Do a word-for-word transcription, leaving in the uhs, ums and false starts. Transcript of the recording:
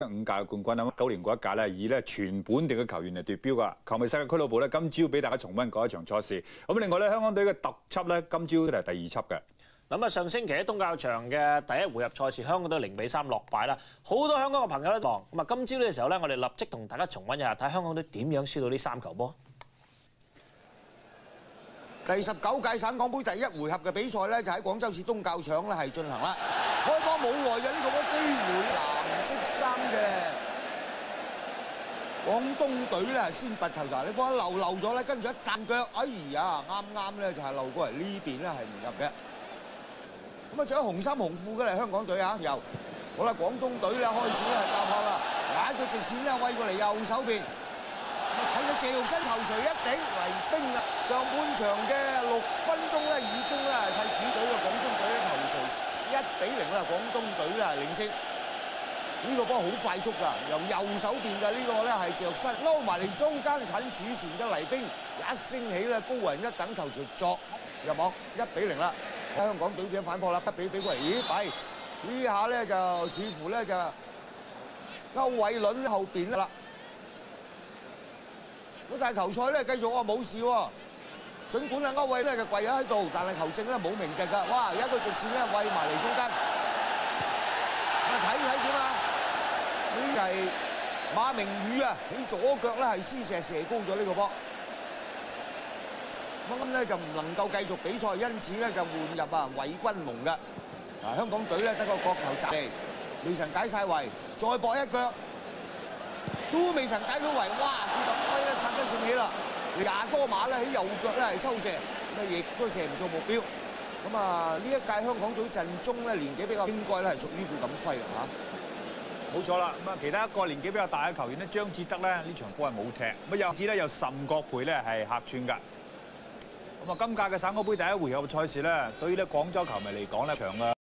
五屆嘅冠軍啦，九年嗰一屆咧，以咧全本地嘅球員嚟奪標㗎。球迷世界俱樂部咧，今朝俾大家重溫嗰一場賽事。咁另外咧，香港隊嘅特輯咧，今朝都係第二輯嘅。 咁啊，上星期喺東較場嘅第一回合賽事，香港隊零比三落敗啦。好多香港嘅朋友都講，咁啊，今朝呢個時候咧，我哋立即同大家重溫一下，睇香港隊點樣輸到呢三球波。 第十九屆省港杯第一回合嘅比賽咧，就喺廣州市東較場咧係進行啦。開波冇耐嘅呢個波機會，藍色衫嘅廣東隊咧先拔頭籌，呢波漏漏咗咧，跟住一彈腳，哎呀，啱啱咧就係漏過嚟呢邊咧係唔入嘅。咁啊，仲有紅衫紅褲嘅嚟香港隊啊，又好啦，廣東隊咧開始咧搭拍啦，有一個直線咧喂過嚟右手邊。睇到謝玉新頭槌一頂嚟兵啊！上半場嘅六分鐘咧，已經咧係替主隊嘅廣東隊咧頭槌一比零啦，廣東隊咧領先。呢個波好快速㗎，由右手邊嘅呢個咧係謝玉新撈埋嚟中間近柱前嘅黎兵一升起咧，高人一等頭槌作入網，一比零啦。香港隊點反撲啦？不俾俾過嚟，咦弊！呢下咧就似乎咧就歐偉倫後邊啦。咁但係球賽咧繼續話冇事喎，儘管啊歐偉咧就跪咗喺度，但係球證咧冇鳴笛㗎。哇！有一個直線咧喂埋嚟中間，咁啊睇睇點啊？呢係馬明宇啊，起左腳咧係施射射高咗呢個波。咁咁咧就唔能夠繼續比賽，因此咧就換入啊韋君龍嘅。嗱，香港隊咧得個角球閘嚟，未曾解晒圍，再搏一腳。都未曾解到圍，哇！顧特輝咧殺得勝起啦，廿多碼咧喺右腳咧係抽射，咁啊亦都射唔中目標。咁啊呢一屆香港隊陣中咧年紀比較應該咧係屬於顧錦輝啦嚇。 冇錯啦，咁啊其他一個年紀比較大嘅球員咧，張志德咧呢場波係冇踢，咁啊又至咧有岑國培咧係客串㗎。咁啊今屆嘅省港杯第一回合嘅賽事咧，對於咧廣州球迷嚟講咧場啊〜